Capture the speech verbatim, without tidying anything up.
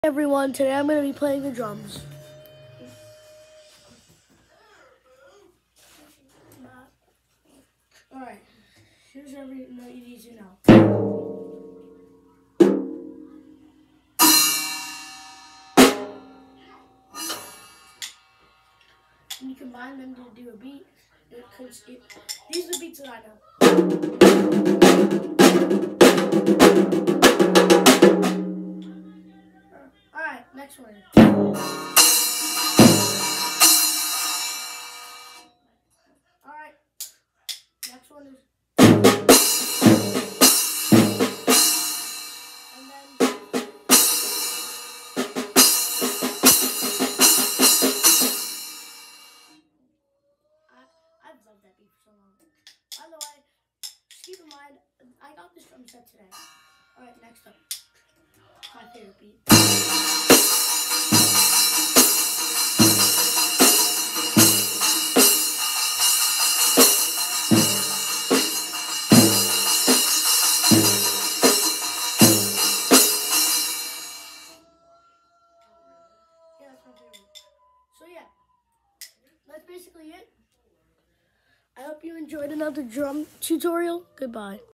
Everyone, today I'm going to be playing the drums. Alright, here's every note you need to know. And you combine them to do a beat. It, cause it, these are the beats that I know. Alright, next one. Alright, next one is. And then. I, I've loved that beat for so long. By the way, just keep in mind, I got this drum set today. Alright, next up. My favorite beat. Yeah, that's my favorite. So yeah, that's basically it. I hope you enjoyed another drum tutorial. Goodbye.